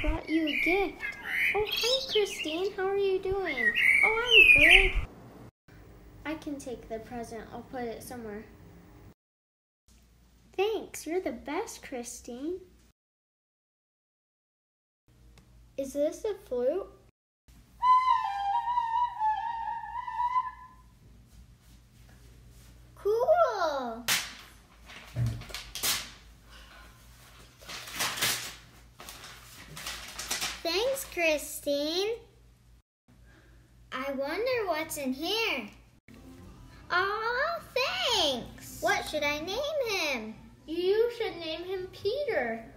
brought you a gift. Oh, hi, Christine. How are you doing? Oh, I'm good. I can take the present. I'll put it somewhere. Thanks. You're the best, Christine. Is this a flute? Cool. Thanks, Christine. I wonder what's in here. Aw, thanks. What should I name him? You should name him Peter.